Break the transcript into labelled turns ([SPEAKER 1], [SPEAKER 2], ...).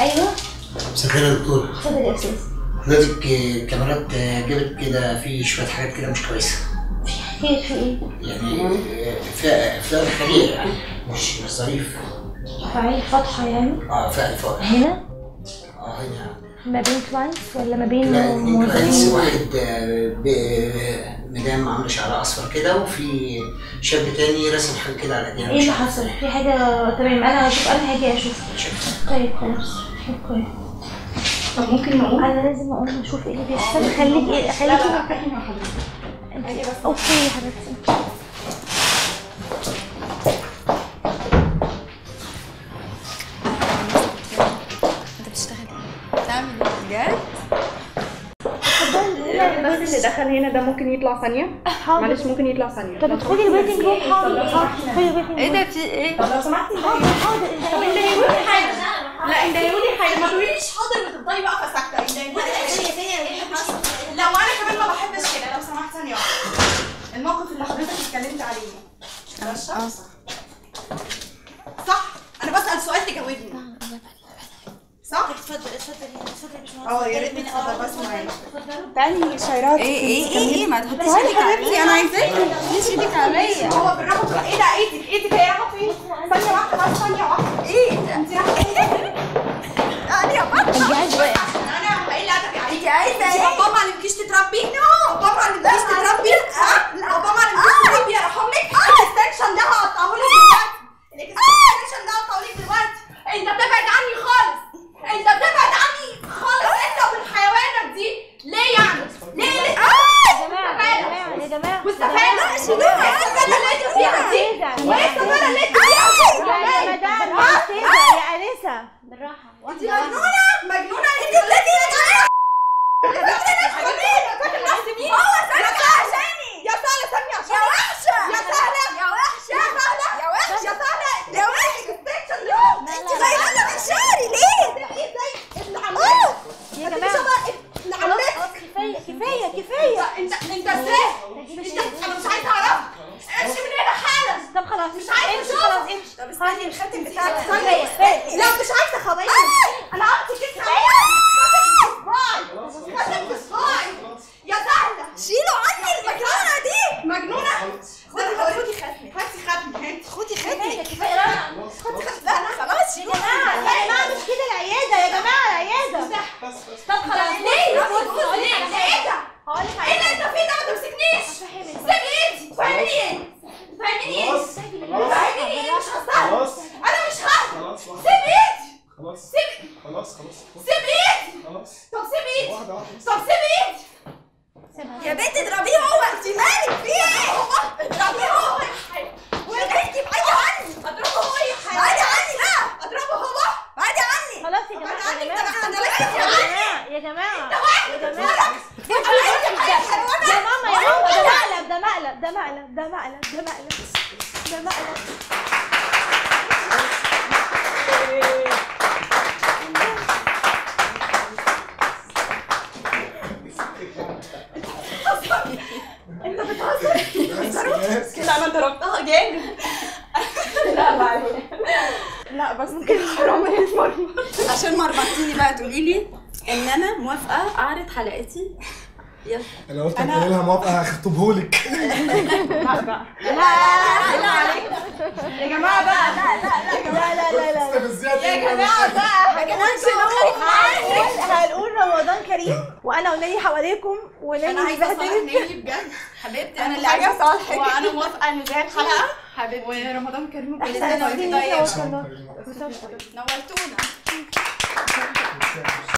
[SPEAKER 1] ايوه.
[SPEAKER 2] مساء الخير يا دكتور.
[SPEAKER 1] اتفضل يا استاذ.
[SPEAKER 2] حضرتك الكاميرات جابت كده في شويه حاجات كده مش كويسه.
[SPEAKER 1] خير في ايه؟
[SPEAKER 2] يعني فيها خلية يعني مش ظريف.
[SPEAKER 1] فعين فاتحه يعني؟
[SPEAKER 2] فعل فاتح.
[SPEAKER 1] هنا؟
[SPEAKER 2] هنا.
[SPEAKER 1] ما بين كلاينتس ولا ما بين
[SPEAKER 2] لا، اتنين كلاينتس،
[SPEAKER 1] موظفين؟
[SPEAKER 2] واحد مدام عامله شعرها اصفر كده، وفي شاب تاني رسم حاجه كده على ايديها.
[SPEAKER 1] ايه اللي حصل؟ في حاجه؟ تمام، انا هشوف، انا هاجي اشوف. طيب خلاص. اوكي.
[SPEAKER 3] طب ممكن نقوم؟
[SPEAKER 1] انا لازم اقوم اشوف ايه اللي بيحصل. خليكي
[SPEAKER 3] مع حضرتك.
[SPEAKER 1] اوكي يا حبيبتي.
[SPEAKER 3] انت بتشتغل بتعمل ايه بجد؟
[SPEAKER 4] بس اللي دخل هنا ده ممكن يطلع ثانية؟
[SPEAKER 1] حاضر.
[SPEAKER 4] معلش ممكن يطلع ثانية.
[SPEAKER 1] طب ادخلي الويتنج روم. حاضر ادخلي الويتنج روم.
[SPEAKER 3] ايه ده في ايه؟
[SPEAKER 4] طب لو سمحتي
[SPEAKER 1] حاضر.
[SPEAKER 4] طب اندهيولي حاجة. لا اندهيولي حاجة، ما تقوليش
[SPEAKER 5] حاضر وتفضلي واقفه ساكته. لا وانا كمان ما بحبش كده. لو سمحت ثانيه واحده. الموقف اللي حضرتك اتكلمت عليه صح؟ انا بسأل سؤال تجاوبني صح؟ اتفضلي يا باشمهندس. يا ريت تتفضل بس معايا.
[SPEAKER 4] تاني شيرات.
[SPEAKER 3] ايه ما تحطيش ايدك عليا، انا عايزاكي ما تحطيش ايدك عليا.
[SPEAKER 5] هو بالراحه. ايه ده؟ ايدك هي رايحه فين؟ ثانيه واحده بس، ثانيه واحده. ايه ده؟ انت رايحه فين؟ انا يا بابا
[SPEAKER 1] انت عايزه ايه؟
[SPEAKER 5] انا ايه اللي ادبي عليكي؟
[SPEAKER 3] عايزه ايه؟
[SPEAKER 5] بابا ما علمكيش تتربي؟ بابا ما علمكيش تتربي؟ بابا ما علمكيش تتربي؟ يرحم لك. الاكستنشن ده هقطعه لك دلوقتي. الاكستنشن ده هقطعه لك دلوقتي. انت بتبعد عني خالص. انت بتبعد عني خالص. انت والحيوانات دي ليه يعني؟ ليه؟
[SPEAKER 1] يا جماعه
[SPEAKER 5] مستفاده. شيلوها. السفاله اللي انت فيها دي. وايه السفاله اللي انت فيها؟
[SPEAKER 1] يا مدام يا انسه بالراحه.
[SPEAKER 5] انت مجنونه انت التي فاكر نفسي مين؟ هو سامي عشاني. يا سهله سامي عشاني. يا وحشه. يا سهله. يا وحشه. يا سهله. يا وحشه. يا سهله. يا وحشه. انت غيرانه من شعري ليه؟ ايه زي ابن عمتك.
[SPEAKER 1] يا جماعه
[SPEAKER 5] ابن عمتك.
[SPEAKER 1] كفايه.
[SPEAKER 5] انت ازاي؟ انا مش عايزه اعرفك. امشي من هنا حالا.
[SPEAKER 1] طب خلاص
[SPEAKER 5] مش عايزه
[SPEAKER 1] امشي.
[SPEAKER 5] اشوفك.
[SPEAKER 1] خلاص امشي.
[SPEAKER 5] طب استني الخاتم بتاعك.
[SPEAKER 1] استني.
[SPEAKER 5] لا مش عايزه خبايا. انا عارفه كده. خاتم في صباعي. يا سهله.
[SPEAKER 3] شيلوا عني المجنونه دي.
[SPEAKER 5] مجنونه. خدي ختمي. هاتي ختمي.
[SPEAKER 3] خدي ختمي.
[SPEAKER 1] كفايه بقى.
[SPEAKER 3] لا خلاص
[SPEAKER 1] يا جماعه مش كده العياده. يا جماعه العياده. طب خلاص
[SPEAKER 5] ليه؟ ليه؟ ايه ده؟
[SPEAKER 1] هقول لك
[SPEAKER 5] ايه اللي انت فيه ده؟ ما تمسكنيش. سيبي ايدي. فاهميني ايه؟ فاهميني ايه؟ فاهميني ايه؟ مش هزعل. انا مش هزعل. سيبي ايدي.
[SPEAKER 6] خلاص
[SPEAKER 5] سيبي ايدي. طب سيبي ايدي. طب سيبي ايدي.
[SPEAKER 3] يا بنت اضربيه هو، انت مالك في ايه؟
[SPEAKER 5] اضربيه هو يا حي.
[SPEAKER 3] وانت بعيدي عني.
[SPEAKER 5] اضربه هو يا حي.
[SPEAKER 3] بعيدي عني بقى.
[SPEAKER 5] اضربه هو.
[SPEAKER 3] بعيدي عني.
[SPEAKER 1] خلاص يا جماعه. يا جماعه يا ماما ده مقلب.
[SPEAKER 5] انت بتهزر؟ لا انا ضربتها جامد. لا معلش. لا بس ممكن حرام يتمرمط.
[SPEAKER 3] عشان مرمطتيني بقى تقولي لي ان انا موافقه اعرض حلقتي. يلا
[SPEAKER 6] انا قلت اعمل لها موافقه هخطبهولك.
[SPEAKER 5] لا بقى.
[SPEAKER 3] لا
[SPEAKER 5] يا جماعه بقى.
[SPEAKER 1] يا جماعه بقى هنقول رمضان كريم وانا وناني حواليكم وناني
[SPEAKER 5] انا عايزه اصالح ناني بجد. حبيبتي انا اللي عايزه اصالحك. وانا موافقه ان زي الحلقه حبيبتي. ورمضان كريم كل سنه وانت طيبه. نورتونا.